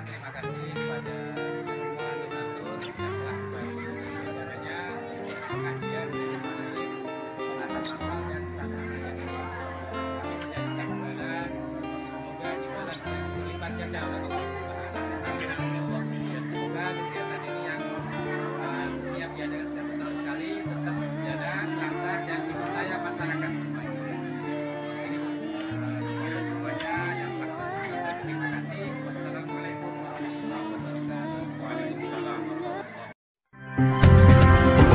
terima kasih kepada semua donatur yang telah membantu adanya pengajian pengantar masal dan santrinya. Kami tidak bisa membalas, semoga dibalas berlipat ganda oleh Allah Subhanahu wa Ta'ala. Dan semoga kegiatan ini yang setiap diadakan setiap tahun sekali tetap berjalan lancar dan dipercaya masyarakat semuanya. Ini semuanya yang telah menonton. Terima kasih. Wassalamualaikum warahmatullahi wabarakatuh. Waalaikumsalam warahmatullahi wabarakatuh.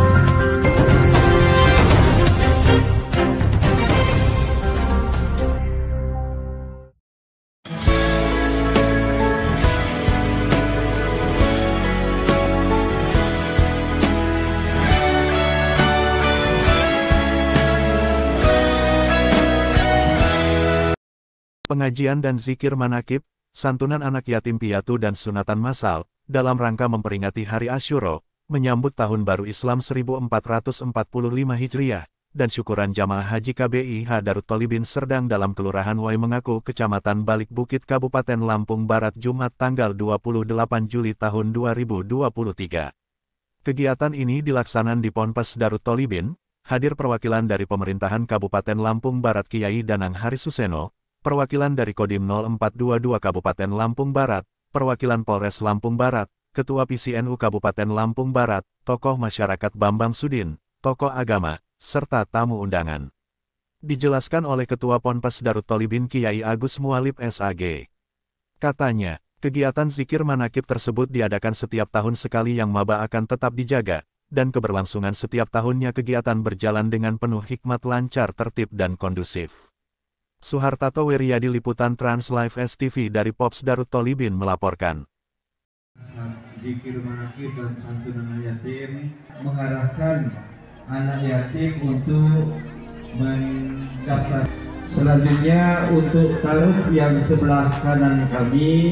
Pengajian dan zikir manakib, santunan anak yatim piatu dan sunatan massal, dalam rangka memperingati Hari Asyura, menyambut Tahun Baru Islam 1445 Hijriah, dan syukuran jamaah haji KBIH Darut Thalibin Serdang dalam Kelurahan Wai Mengaku, Kecamatan Balik Bukit, Kabupaten Lampung Barat, Jumat tanggal 28 Juli tahun 2023. Kegiatan ini dilaksanakan di Ponpes Darut Thalibin, hadir perwakilan dari pemerintahan Kabupaten Lampung Barat Kiai Danang Harisuseno, perwakilan dari Kodim 0422 Kabupaten Lampung Barat, perwakilan Polres Lampung Barat, Ketua PCNU Kabupaten Lampung Barat, tokoh masyarakat Bambang Sudin, tokoh agama, serta tamu undangan. Dijelaskan oleh Ketua Ponpes Darut Thalibin Kiai Agus Mualib SAG. Katanya, kegiatan zikir manakib tersebut diadakan setiap tahun sekali yang maba akan tetap dijaga, dan keberlangsungan setiap tahunnya kegiatan berjalan dengan penuh hikmat, lancar, tertib, dan kondusif. Suhartato Wiryadi, Liputan Trans Live STV dari Pops Darut Thalibin melaporkan. Zikir manakib dan santunan yatim mengarahkan anak yatim untuk mendapat. Selanjutnya untuk taruh yang sebelah kanan kami,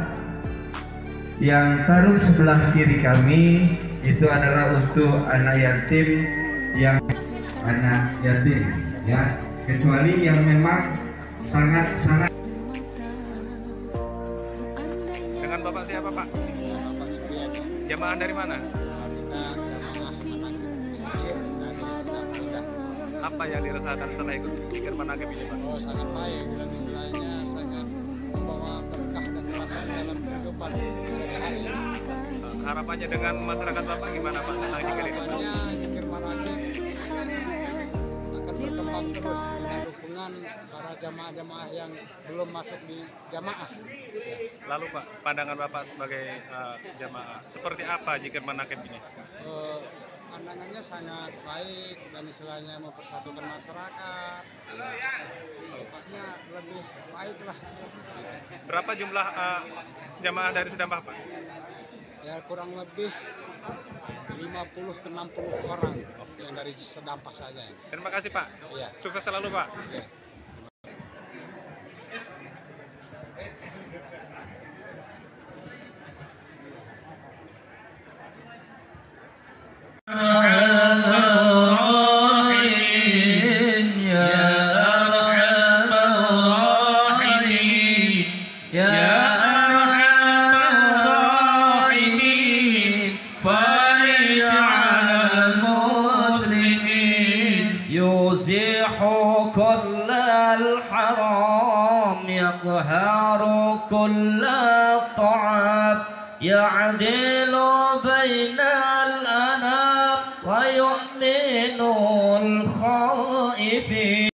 yang taruh sebelah kiri kami itu adalah untuk anak yatim yang anak yatim, ya, kecuali yang memang sangat-sangat. Dengan Bapak siapa, Pak? Bapak Suryadi. Jamaah dari mana? Apa yang dirasakan setelah ikut zikir manakib ini, Pak? Oh, sangat baik dan istilahnya sangat membawa berkah dan kelasan dalam kehidupan sehari-hari. Harapannya dengan masyarakat Bapak gimana, Pak, tentang zikir ini? Harapannya zikir manakib akan berkembang terus dengan dukungan para jamaah-jamaah yang belum masuk di jamaah. Lalu, Pak, pandangan Bapak sebagai jamaah, seperti apa zikir manakib ini? Pandangannya sangat baik dan istilahnya mempersatukan masyarakat. Tempatnya lebih baik lah. Berapa jumlah jamaah dari Sedambah, Pak? Ya kurang lebih 50 ke 60 orang yang dari Sedampah saja. Terima kasih, Pak. Iya. Sukses selalu, Pak. Iya. يزيح كل الحرام يقهر كل الطعام يعدل بين الأنام ويؤمن الخائفين.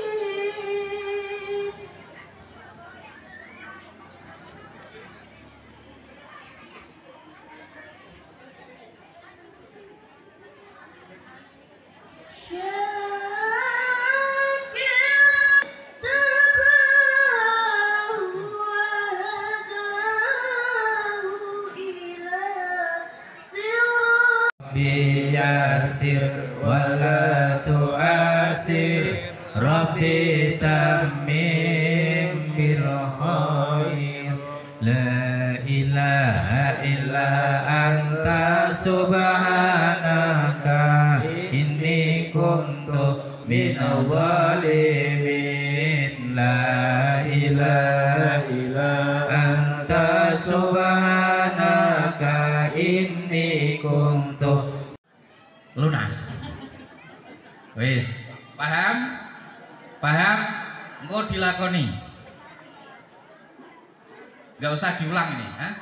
Biyasir wala tu'asir Rabbi tammim bil khair La ilaha illa anta subhanaka inni kuntu minal zalimin La ilaha illa anta lunas. Wis, paham? Paham? Engko dilakoni. Enggak usah diulang ini, ha?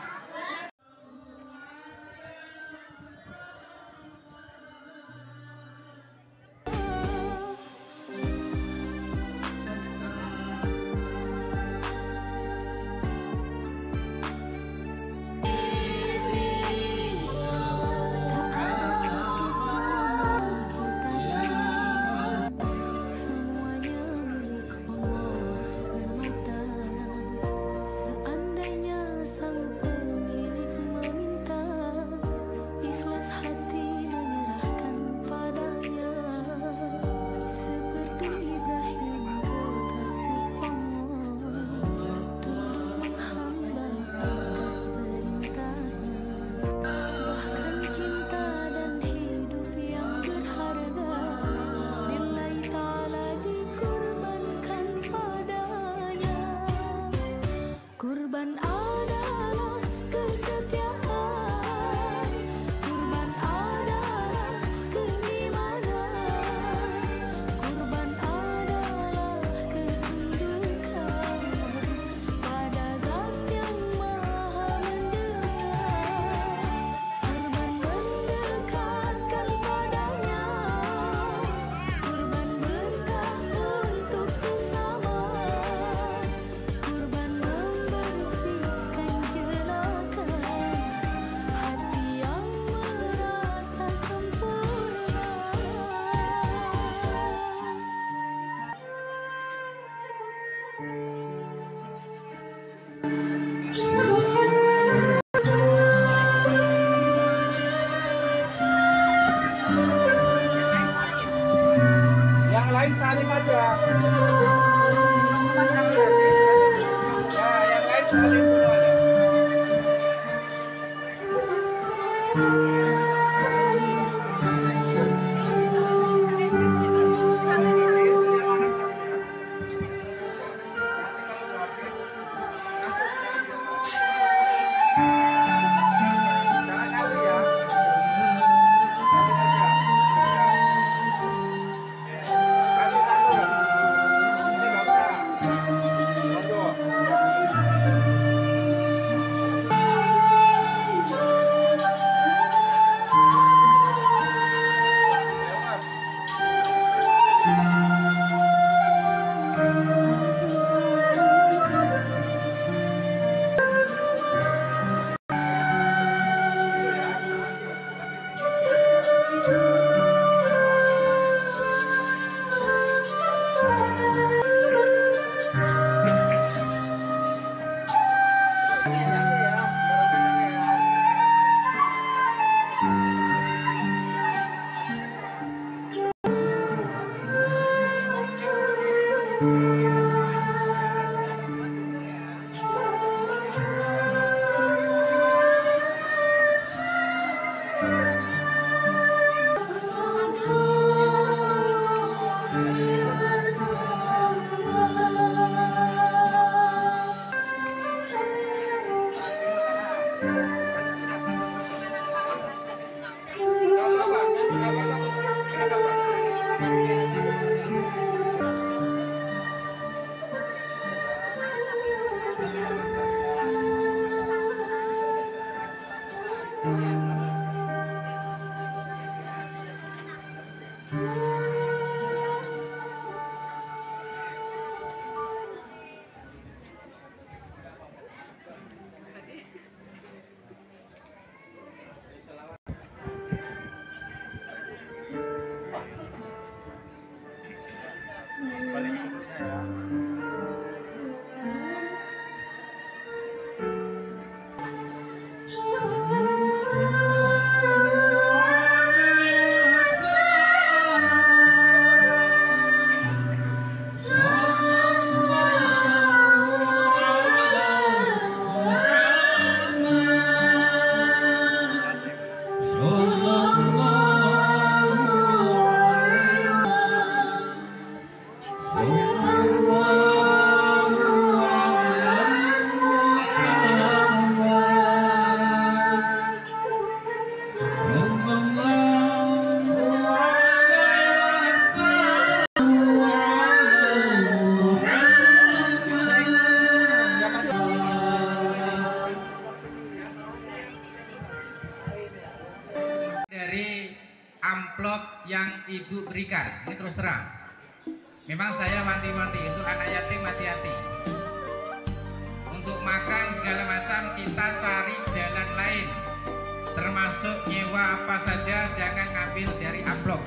terus terang. Memang saya wanti-wanti itu anak yatim hati-hati. Untuk makan segala macam kita cari jalan lain. Termasuk nyewa apa saja jangan ngambil dari amplop.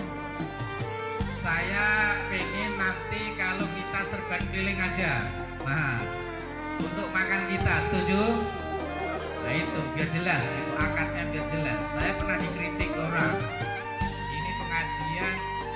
Saya pengen nanti kalau kita serban keliling aja. Nah, untuk makan kita setuju? Nah itu biar jelas, itu akadnya biar jelas. Saya pernah dikritik orang. Ini pengajian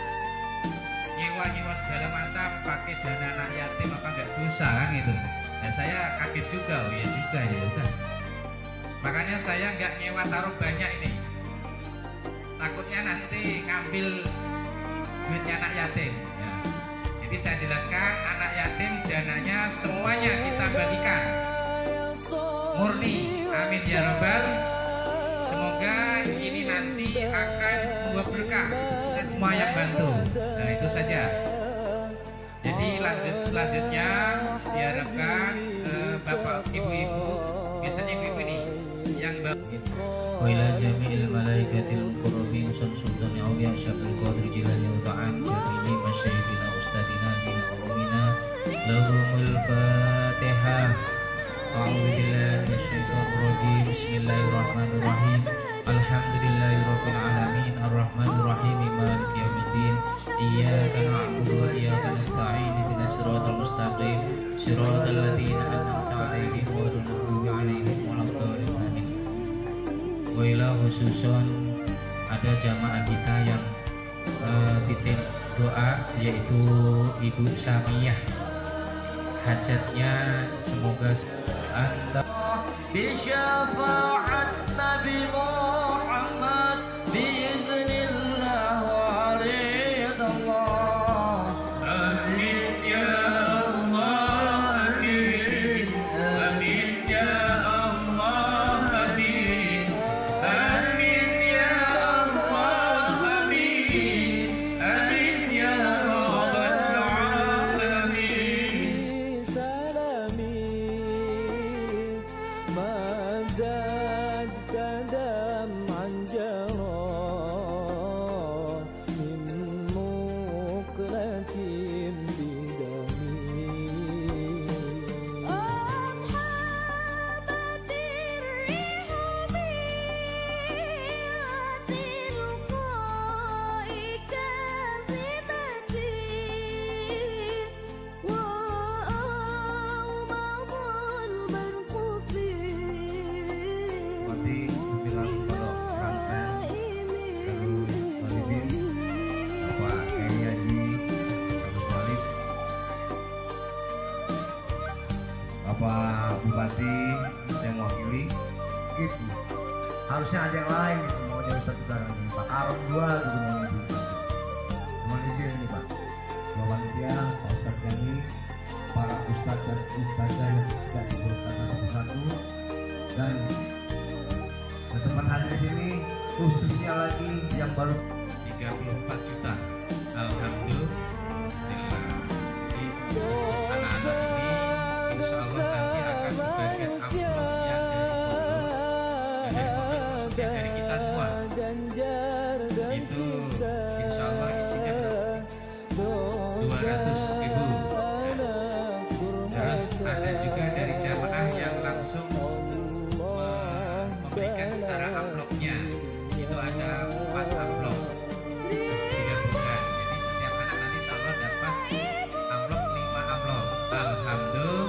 nyewa segala macam pakai dana anak yatim apa enggak dosa kan itu. Ya saya kaget juga, oh ya juga ya udah. Makanya saya nggak nyewa taruh banyak ini. Takutnya nanti ngambil duitnya anak yatim. Ya. Jadi saya jelaskan anak yatim dananya semuanya kita bagikan. Murni, amin ya robbal. Semoga ini nanti akan membawa berkah dan semua yang bantu. Nah itu saja. Jadi selanjutnya diharapkan bapak ibu-ibu, biasanya ibu-ibu ini yang wa ila jami'il malaikatil muqarrabin sultan awliya syabul qadir jilani ta'an jarimi masyayikhina ustadina bina urumina lahumul fatihah. A'udzu billahi minasyaitonir rajim. Bismillahirrahmanirrahim. Alhamdulillahirabbil alamin arrahmanir rahim maliki yaumiddin. Iyyaka na'budu wa iyyaka nasta'in ihdinas siratal mustaqim siratal ladzina an'amta 'alaihim ghairil maghdubi 'alaihim waladdallin amin. Wa ila khususon ada jamaah kita yang titip doa yaitu Ibu Samiyah, hajatnya semoga anta bisyafaat Nabi Muhammad biiznillah wa ridallah. Amin ya Allah, amin. Amin ya Allah, amin. Amin ya Allah, amin. Amin ya Rabbal alamin. سلامي ما زاد دمعا جرى من مقلة بدمي أحبت الريح بتلقاء كاذبتي وأومض البرق في Nanti bilang kalau rangkaian Walidin Bapak Kiai Haji Agus Walid, Bapak Bupati yang mewakili gitu. Harusnya ada yang lain gitu, mau jadi Ustadz Barang ini Pak Aron 2 gitu mau nyebutkan. Mohon izin ini Pak, Bapak Panitia, Pak Ustadz Yani, para Ustadz dan Ustadzah yang tidak dibolehkan satu-satu, dan kesempatan di sini khususnya lagi yang baru 34 juta. Alhamdulillah. Jadi anak-anak ini insya Allah nanti akan membagikan amplop yang dari pondok maksudnya dari kita semua. Itu insya Allah isinya berapa? 200.000. Terus ada juga dari jamaah yang langsung memberikan secara amplopnya. Itu ada 4 amplop digabungkan. Jadi setiap anak nanti insya Allah dapat amplop 5 amplop. Alhamdulillah.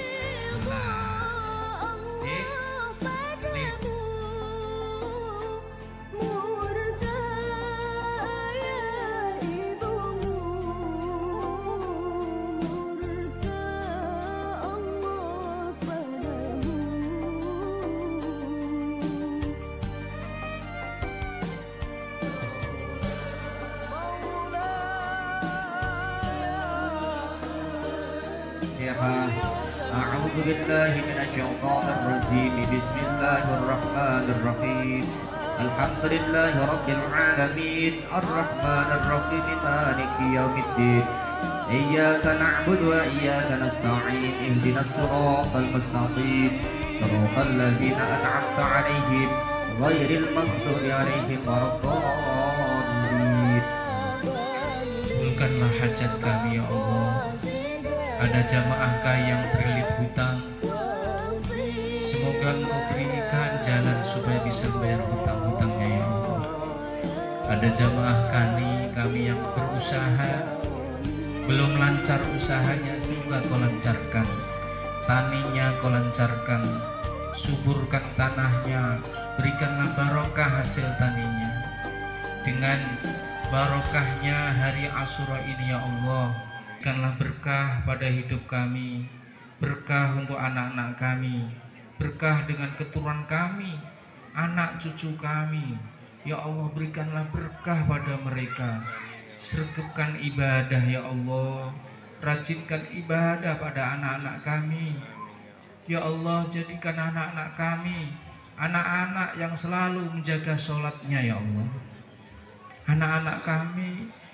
أعوذ بالله من الشيطان الرجيم. بسم الله الرحمن الرحيم. الحمد لله رب العالمين الرحمن الرحيم مالك يوم الدين. إياك نعبد وإياك نستعين. اهدنا الصراط المستقيم صراط الذين أنعمت عليهم غير المغضوب عليهم ولا الضالين. kabulkanlah hajat kami ya Allah. Ada jamaahkah yang terlilit hutang, semoga Engkau berikan jalan supaya bisa bayar hutang-hutangnya ya Allah. Ada jamaah kami yang berusaha belum lancar usahanya, semoga Kau lancarkan. Taninya Kau lancarkan, suburkan tanahnya, berikanlah barokah hasil taninya. Dengan barokahnya hari Asyura ini ya Allah, berikanlah berkah pada hidup kami, berkah untuk anak-anak kami, berkah dengan keturunan kami, anak cucu kami. Ya Allah, berikanlah berkah pada mereka. Sergapkan ibadah ya Allah, rajinkan ibadah pada anak-anak kami. Ya Allah, jadikan anak-anak kami anak-anak yang selalu menjaga sholatnya ya Allah. Anak-anak kami